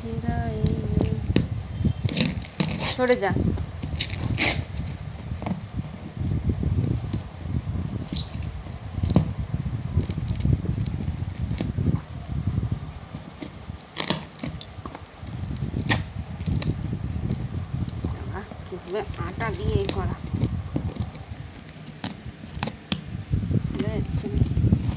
সরে যা। কিভাবে আটা দিয়ে করা যাচ্ছে না।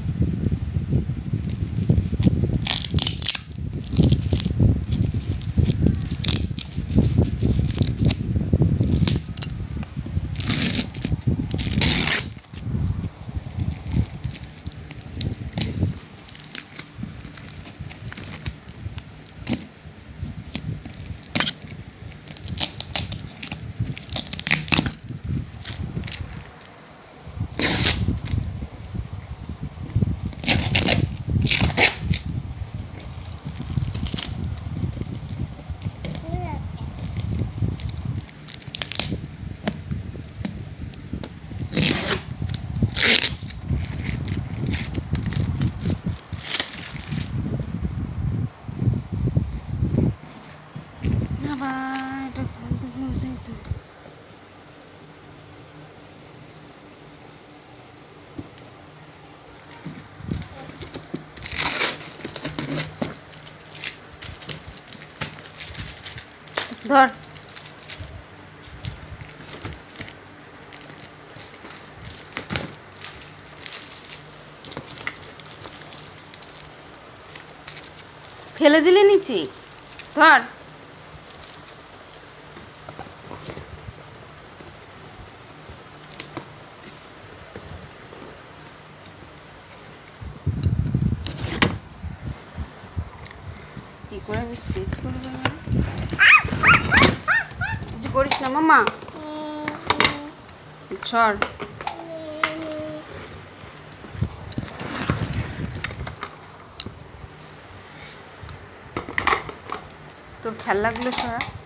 ধর ফেলে দিলে নিচে, ধর কি করে আমি সেট করবো না, কিছু করিস না মামা, সর। তোর খেলনাগুলো সরা।